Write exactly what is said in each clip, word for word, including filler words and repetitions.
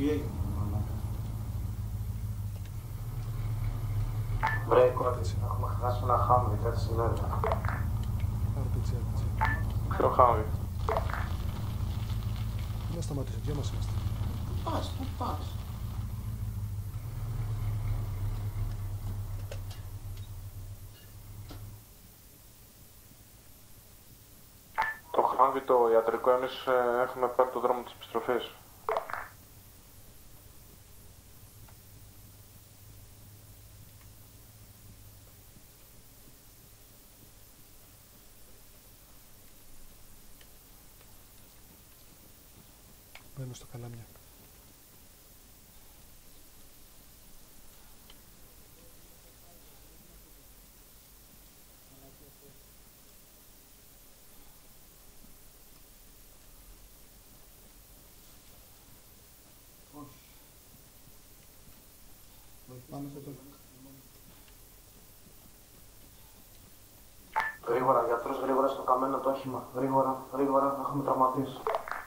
Τι έγινε, μαλάκα. Βρε, κόρτιση, έχουμε χάσει ένα χάμβι, κάτι συνέβη. Πάρω το τζι, τζι. Ποιο χάμβι? Να σταματήσω, δυο μας είμαστε. Πας, πού πας. Το χάμβι το ιατρικό, εμείς ε, έχουμε πάρει το δρόμο της επιστροφής. Μένω στο καλάμια. Όχι. Πάμε στο τέλος. Γρήγορα, γιατρός, γρήγορα στο καμένο το όχημα. Γρήγορα, γρήγορα, έχουμε τραυματίσει.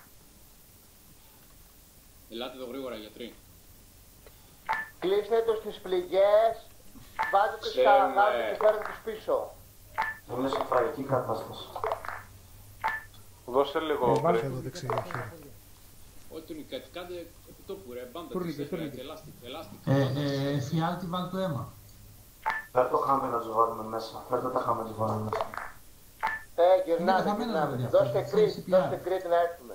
Ελάτε εδώ γρήγορα, γιατροί. Κλείστε τους τις πληγές, βάζετε τους Σε, καραγάδες ναι. και φέρετε τους πίσω. Είναι σε τραγική κατάσταση. Δώσε λίγο Ε, βρε. Φέρνω δεξί χέρι. Ό,τι τουρνικέτ, κάντε επί τόπου ρε, μπάντα Τουρνικέτ, της, τουρνικέτ. ελάστικ, ελάστικ. Ε, ε, εφιάλτη βάλ το αίμα. Φέρ το χάμβι να τους βάλουμε μέσα. Φέρτε τα χάμβι να τους βάλουμε μέσα. Ε, Είναι γυρνάτε, καθαμένα, γυρνάτε. παιδιά, Δώστε αυτό, κρίτ, σι πι αρ. δώστε κρίτ να έρθουμε.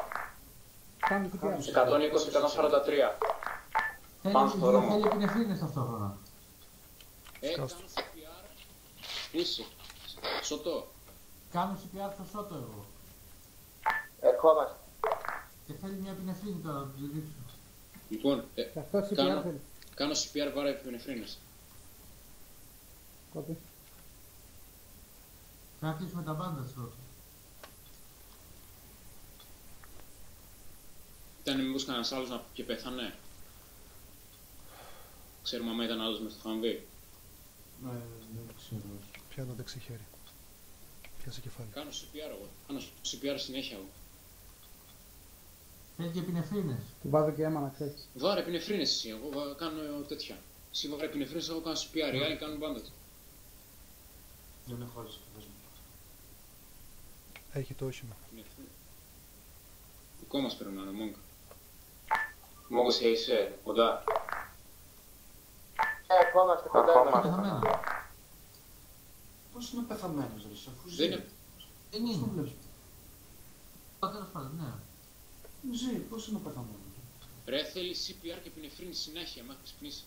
εκατόν είκοσι εκατόν σαράντα τρία. Πάμε στο Θέλει, δρόμο. θέλει επινεφρίνες ταυτόχρονα. Ε, κάνω Σκάστε. σι πι αρ. Είσαι. Σωτό. Κάνω σι πι αρ στο σώτο εγώ. Ερχόμαστε. Και θέλει μια επινεφρίνη τώρα να του ρίξω. Λοιπόν, ε, κάνω, κάνω σι πι αρ βάρα επινεφρίνες. Πρέπει να κλείσουμε τα μπάντα πρώτα. Ήταν μήπως κανένας άλλος να... και πέθανε. Ξέρουμε άμα ήταν άλλος μες στο χαμβί. Ναι, δεν ξέρω. Πιάνω δεξί χέρι. Πιάσε κεφάλι. Κάνω σι πι αρ εγώ. Κάνω σι πι αρ συνέχεια εγώ. Θέλει και επινεφρίνες. Του βάζω και αίμα να ξέρεις. Βάρε επινεφρίνες εσύ, εγώ βα- κάνω τέτοια. Εσύ βάρε επινεφρίνες, εγώ κάνω σι πι αρ, οι άλλοι κάνουν μπάντα. Δεν έχω άλλες φοβές μου. Έχει το όχημα. Δικό μας πρέπει να είναι, Μόγκα. Μόγκα σε είσαι, κοντά. Ε, ερχόμαστε κοντά. Ερχόμαστε. Πεθαμένα. Πώς είναι πεθαμένος ρε, αφού ζει. Δεν είναι... Δεν Πώς το είναι. βλέπεις. Α, τέλος πάντων, ναι. Ζει, πώς είναι πεθαμένος. Ρε θέλει σι πι αρ και επινεφρίνη συνέχεια, μέχρι ξυπνήσει.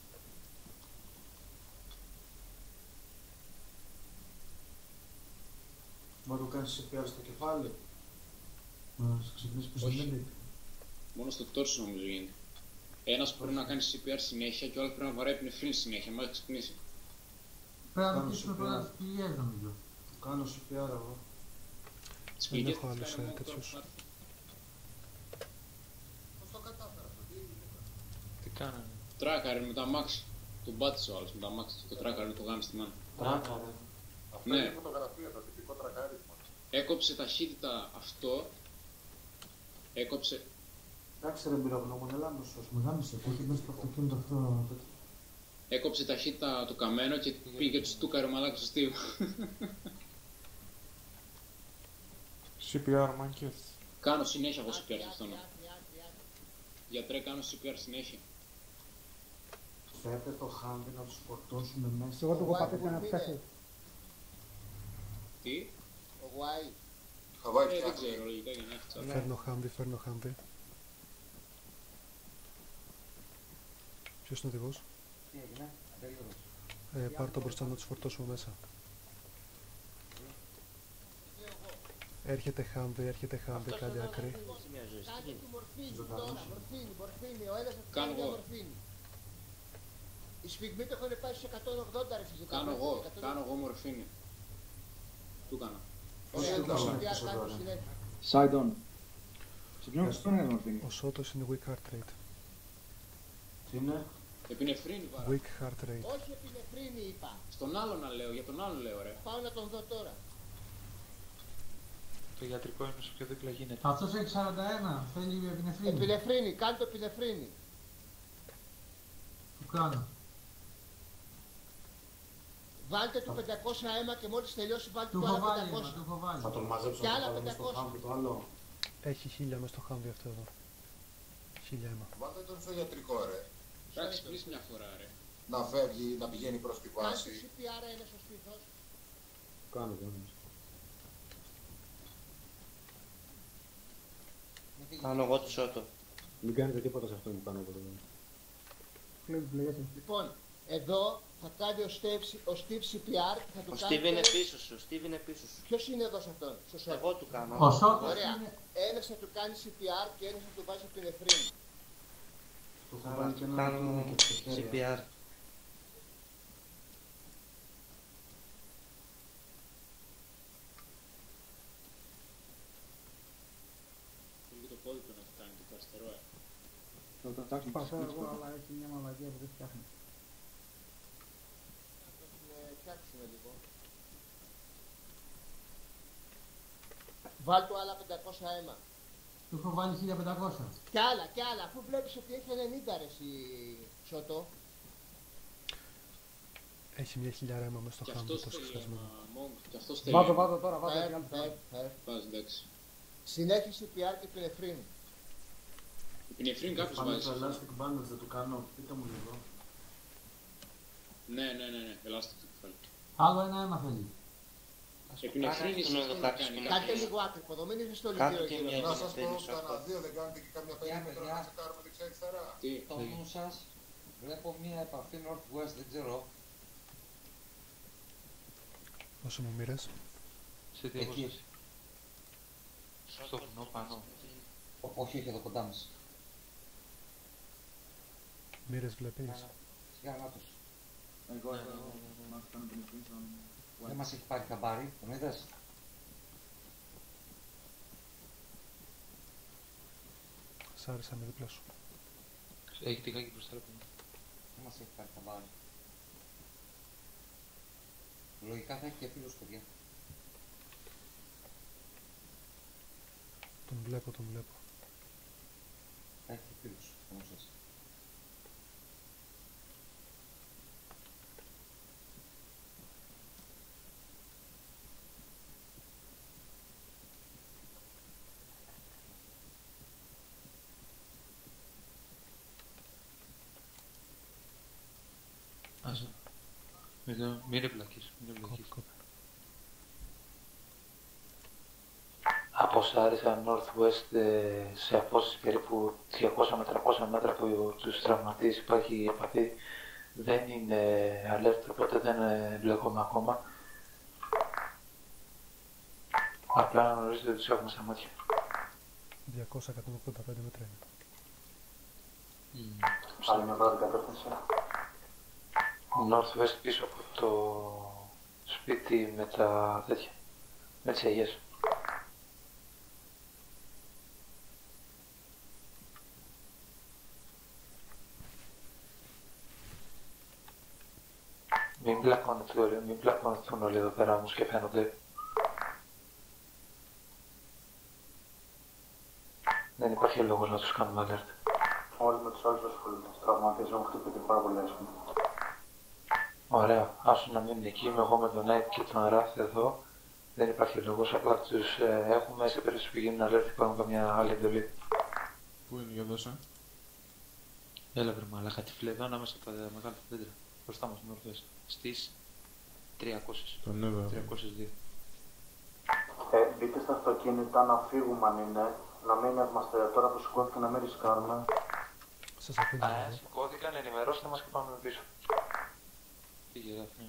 Μα του κάνεις σι πι αρ στο κεφάλι. Να σε ξυπνήσει που Όχι. συμβαίνει. Μόνο στο τόρσο νομίζω γίνεται. Ένας πρέπει να κάνει σι πι αρ συνέχεια και ο άλλος πρέπει να βαράει επινεφρίνη συνέχεια, μέχρι ξυπνήσει. Πρέπει να Κάνω κλείσουμε σι πι αρ. πρώτα τις πληγές νομίζω. Του κάνω σι πι αρ εγώ. Τις Δεν πληγές έχω τις άλλους, κάνει ε, μόνο τέτοιους. τώρα. Τι κάνανε? Τράκαρε με τα μάξι. Τον πάτησε ο άλλος με τα μάξι. Το τράκαρε το γάμι στη μάνα. Τράκα, ρε. Ναι. Έκοψε ταχύτητα αυτό. Έκοψε. Εντάξει ρε εμπειρογνώμων, έλα να το σώσουμε. Γάμισε, που έχει μέσα στο αυτοκίνητο αυτό. Έκοψε ταχύτητα το καμένο και πήγε του στούκαρε ο μαλάκος στο στίβο. σι πι αρ, μάγκες. Κάνω συνέχεια εγώ σι πι αρ σε αυτόν. Γιατρέ, κάνω σι πι αρ συνέχεια. Φέρτε το χάμβι να τους φορτώσουμε μέσα. Εγώ του έχω πατήσει ένα ψάχι. Τι? Ο Γουάι. Ε, δεν ξέρω, λογικά για να έχει τσάπα. Φέρνω χάμβι, φέρνω χάμβι. Ποιος είναι ο οδηγός? Τι έγινε, Ε, πάρ' το μπροστά να τους φορτώσουμε μέσα. Έρχεται χάμβι, έρχεται χάμβι, καλή άκρη. Κάντε του μορφίνη, δώσε μορφίνη, μορφίνη, ο ένας θα του Κάνω κάνει μια εγώ. μορφίνη. Οι σφιγμοί του έχουν πάει σε εκατόν ογδόντα ρε φυσικά. Κάνω εγώ, κάνω εγώ μορφίνη. Του έκανα. Ωραία, Πώς το είναι σι πι αρ αυτό, κάνω ρε. συνέχεια. Σάιντον. Σε ποιον στον είναι μορφίνη. Ο Σότος είναι weak heart rate. Τι είναι, Επινεφρίνη βάρα. Weak heart rate. Όχι επινεφρίνη είπα. Στον άλλο να λέω, για τον άλλο λέω ρε. Πάω να τον δω τώρα. Το ιατρικό είναι όσο πιο δίπλα γίνεται. Αυτός έχει σαράντα ένα, θέλει επινεφρίνη. Επινεφρίνη, κάντε το επινεφρίνη. Του κάνω. Βάλτε του πεντακόσια αίμα και μόλις τελειώσει βάλτε Του του έχω άλλα βάλει, αίμα, πεντακόσια. του έχω βάλει. Θα τον μαζέψω Και να άλλα το βάλω στο πεντακόσια. χάμ και το άλλο. Έχει χίλια μέσα στο χάμβι αυτό εδώ. Χίλια αίμα. Βάλτε τον στο ιατρικό, ρε. Εντάξει, πλείς μια φορά, ρε. Να φεύγει, να πηγαίνει προς τη Κάντε βάση. σι πι αρ ένας ο σπίθος. Κάνω, κάνω. Κάνω εγώ το σώτο. Μην κάνετε τίποτα σε αυτό που κάνω από εδώ. Βλέπεις, λέγεται. Λοιπόν, εδώ θα κάνει ο Steve, ο Steve σι πι αρ και θα του Ο κάνει... Steve είναι πίσω σου, ο Steve είναι πίσω σου. Ποιος είναι εδώ σε αυτόν, στο σώμα. Εγώ του κάνω. Ο Σώτος Ωραία. είναι... Ένας θα του κάνει σι πι αρ και ένας θα του βάζει από την εφρύνη. Του έχω βάλει και ένα Κάνω και στο χέρι. σι πι αρ. Λίγο το πόδι του να του κάνει και το αστερό, ε. Θα το φτιάξω πάσα εγώ, αλλά έχει μια μαλακία που δεν φτιάχνει. Θα τον ε, φτιάξουμε λίγο. Βάλ του άλλα πεντακόσια αίμα. Του έχω βάλει χίλια πεντακόσια. Κι άλλα, κι άλλα, αφού βλέπεις ότι έχει ενενήντα ρε εσύ Σώτο. Έχει μια χιλιάρα αίμα μέσα στο Και χάμβι αυτός το θέλει σχεσμένο. αίμα, Monk. Και αυτός θέλει Βάζω, αίμα. βάζω τώρα, βάζω Φερ, και άλλη φερ, φορά. φερ. Πας, εντάξει. Συνέχισε σι πι αρ και την εφρύνη. Την εφρύνη κάποιος Πάνε βάζει. το elastic bandage δεν του κάνω. Πείτε μου λίγο. Ναι, ναι, ναι, ναι. Ελάστικο το κεφάλι. Άλλο ένα αίμα θέλει. Επί νεφρίνη Κάνε εσύ το τι να να το κάνει. κάνεις. Κάντε λίγο άκρυπο, μην είσαι στο Κάτω λιγύρο και γύρω. μια- Να σας πω, Τένις, κανένα αυτό. δύο δεν κάνετε και κάμια περίμετρο παιδιά. να τσεκάρουμε δεξιά-αριστερά. Τι. Το νου σας, βλέπω μία επαφή Northwest, δεν ξέρω. Όσο μου μοίρες. Σε τι εκεί. Στο βουνό πάνω. Ω- Όχι, όχι, εδώ κοντά μας. Μοίρες βλέπεις. Σιγά να τους. Εγώ, εγώ, εγώ, να κάνω την ευθύνη στον... Δεν μας έχει πάρει χαμπάρι, τον είδες. Σ' άρεσα με δίπλα σου. Έχει τυχάκι μπροστά από μου. Δεν μας έχει πάρει χαμπάρι. Λογικά θα έχει και φίλους, παιδιά. Τον βλέπω, τον βλέπω. Θα έχει και φίλους, όμως έτσι. Άζω. Μην είναι βλακής, μην είναι Κόπη, βλακής. κόπη. Αποσάρισα Northwest ε, σε απόσταση περίπου διακόσια με τριακόσια μέτρα από τους τραυματίες υπάρχει επαφή. Δεν είναι alert, οπότε δεν ε, μπλεκόμαι ακόμα. Απλά να γνωρίζετε ότι τους έχουμε στα μάτια. διακόσια με εκατόν ογδόντα πέντε μέτρα είναι. Άλλη μια πρώτη κατεύθυνση. Northwest πίσω από το σπίτι με τα τέτοια, με τις αγιές. Μην πλακώνετε όλοι, μην πλακώνουν όλοι εδώ πέρα όμως και φαίνονται. Δεν υπάρχει λόγος να τους κάνουμε alert. Όλοι με τους άλλους ασχολούνται. Τραυματίες έχουν χτυπηθεί πάρα πολύ άσχημα. Ωραία. Άσου να μείνουν εκεί. Είμαι εγώ με τον Nike και τον Ράφ εδώ. Δεν υπάρχει λόγος. Απλά τους ε, έχουμε σε περίπτωση που γίνουν alert υπάρχουν καμιά άλλη εντολή. Πού είναι, για δώσα. Έλα βρε μαλάκα, τη φλέδα ανάμεσα από τα μεγάλα δέντρα. Μπροστά μας, νορθές. Στις τριακόσιες. Τον έβαλα. τριακόσιες δύο. Ε, μπείτε στα αυτοκίνητα να φύγουμε αν είναι. Να μην είμαστε τώρα που σηκώθηκε να μην ρισκάρουμε. Σας αφήνω Ε, εδώ. σηκώθηκαν, ενημερώστε μας και πάμε πίσω. Πήγε Δάφνη.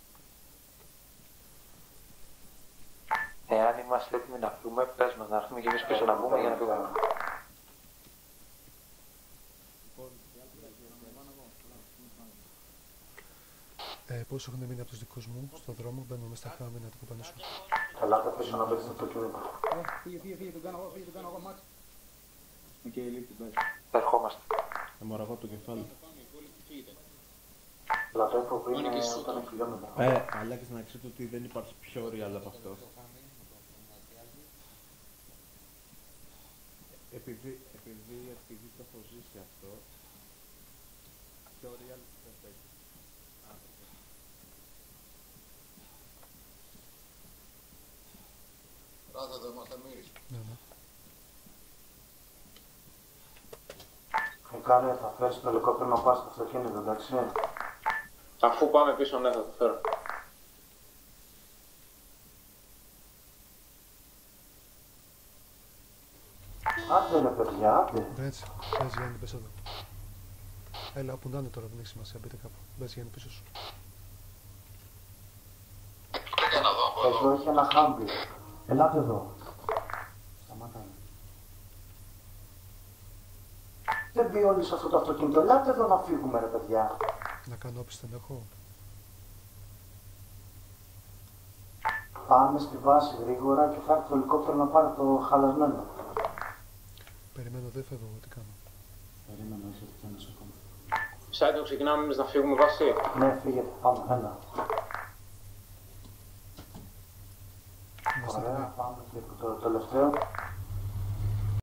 Εάν είμαστε έτοιμοι να φύγουμε, πες μας να έρθουμε και εμείς πίσω να βγούμε για να φύγουμε. Ε, πόσο έχουν μείνει από τους δικούς μου στον δρόμο, μπαίνουμε μέσα στα χάμι να το κοπανίσουμε. Ελάτε πίσω να παίξετε το κίνητο. Ε, Φύγε, φύγε, φύγε, τον κάνω εγώ, φύγε, τον κάνω εγώ, Μαξ. Οκ, λείπει, πάει. Θα ερχόμαστε. Αμοραγώ το κεφάλι. Λατρεύω που είναι όταν είναι χιλιόμετρα. Ε, μαλάκες να ξέρετε ότι δεν υπάρχει πιο real από αυτό. Επειδή, επειδή, επειδή το έχω ζήσει αυτό, tutorial δεν το έχει. Α, το έχει. Ράτα εδώ είμαστε εμείς. Ναι, ναι. Φεκάρια, θα φέρεις το ελικόπτερο να πας στο αυτοκίνητο, εντάξει. Αφού πάμε πίσω, ναι, θα το φέρω. Άντε ρε παιδιά, άντε. Μπες, μπες Γιάννη, μπες εδώ. Έλα, όπου να είναι τώρα, δεν έχει σημασία, μπείτε κάπου. Μπες Γιάννη πίσω σου. Εδώ έχει ένα χάμπι. Ελάτε εδώ. Σταματάμε. Δεν μπει όλοι σε αυτό το αυτοκίνητο. Ελάτε εδώ να φύγουμε ρε παιδιά. Να κάνω όπισθεν έχω. Πάμε στη βάση γρήγορα και θα έρθει το ελικόπτερο να πάρει το χαλασμένο. Περιμένω, δεν φεύγω, τι κάνω. Περίμενε, όχι ότι κάνεις ακόμα. Σάιτο, ξεκινάμε εμείς να φύγουμε βάση. Ναι, φύγετε, πάμε, ένα. Είμαστε Ωραία, έτοιμοι. πάμε και το τελευταίο.